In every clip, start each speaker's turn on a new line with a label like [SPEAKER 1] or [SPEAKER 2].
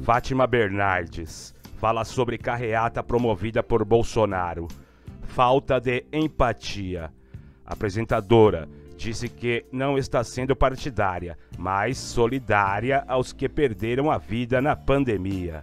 [SPEAKER 1] Fátima Bernardes fala sobre carreata promovida por Bolsonaro. Falta de empatia. A apresentadora disse que não está sendo partidária, mas solidária aos que perderam a vida na pandemia.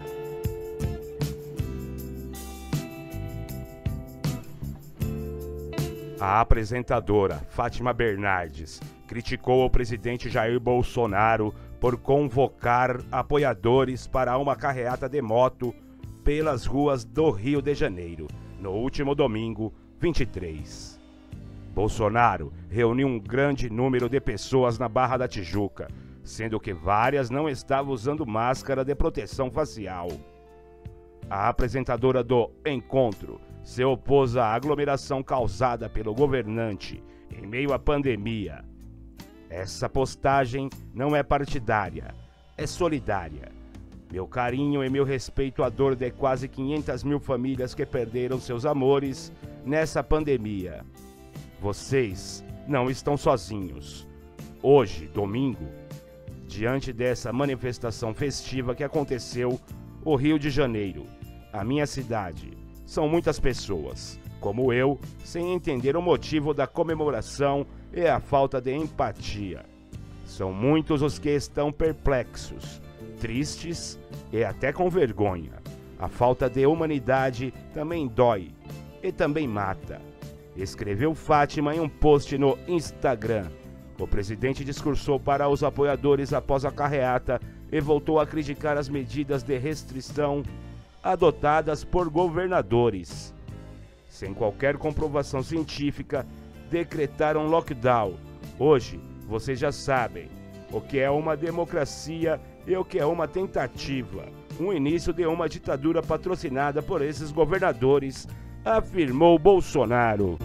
[SPEAKER 1] A apresentadora Fátima Bernardes criticou o presidente Jair Bolsonaro por convocar apoiadores para uma carreata de moto pelas ruas do Rio de Janeiro, no último domingo, 23. Bolsonaro reuniu um grande número de pessoas na Barra da Tijuca, sendo que várias não estavam usando máscara de proteção facial. A apresentadora do encontro se opôs à aglomeração causada pelo governante em meio à pandemia. Essa postagem não é partidária, é solidária. Meu carinho e meu respeito à dor de quase 500 mil famílias que perderam seus amores nessa pandemia. Vocês não estão sozinhos. Hoje, domingo, diante dessa manifestação festiva que aconteceu no Rio de Janeiro, a minha cidade, são muitas pessoas, como eu, sem entender o motivo da comemoração e a falta de empatia. São muitos os que estão perplexos, tristes e até com vergonha. A falta de humanidade também dói e também mata, escreveu Fátima em um post no Instagram. O presidente discursou para os apoiadores após a carreata e voltou a criticar as medidas de restrição adotadas por governadores. Sem qualquer comprovação científica, decretaram lockdown. Hoje, vocês já sabem o que é uma democracia e o que é uma tentativa, um início de uma ditadura patrocinada por esses governadores, afirmou Bolsonaro.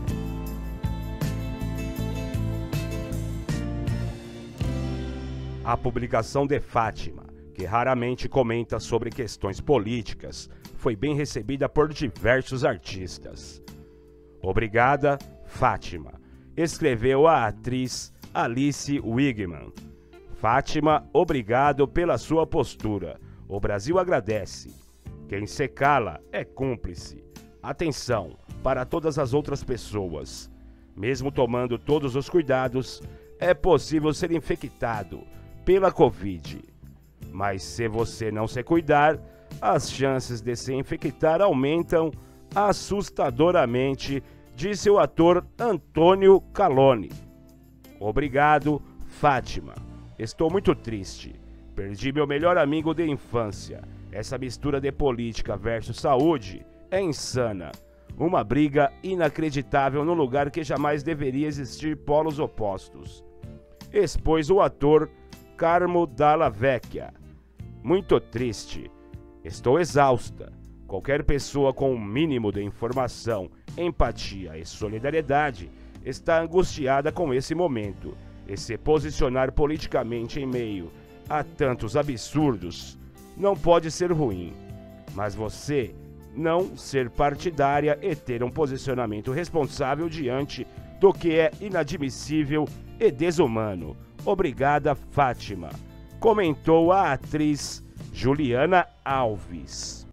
[SPEAKER 1] A publicação de Fátima, que raramente comenta sobre questões políticas, foi bem recebida por diversos artistas. Obrigada, Fátima, escreveu a atriz Alice Wigman. Fátima, obrigado pela sua postura. O Brasil agradece. Quem se cala é cúmplice. Atenção para todas as outras pessoas. Mesmo tomando todos os cuidados, é possível ser infectado pela Covid. Mas se você não se cuidar, as chances de se infectar aumentam assustadoramente, disse o ator Antônio Calone. Obrigado, Fátima. Estou muito triste. Perdi meu melhor amigo de infância. Essa mistura de política versus saúde é insana. Uma briga inacreditável num lugar que jamais deveria existir polos opostos. Expôs o ator Carmo Dalla Vecchia. Muito triste. Estou exausta. Qualquer pessoa com um mínimo de informação, empatia e solidariedade está angustiada com esse momento. E se posicionar politicamente em meio a tantos absurdos não pode ser ruim. Mas você não ser partidária e ter um posicionamento responsável diante do que é inadmissível e desumano. Obrigada, Fátima, comentou a atriz Juliana Alves.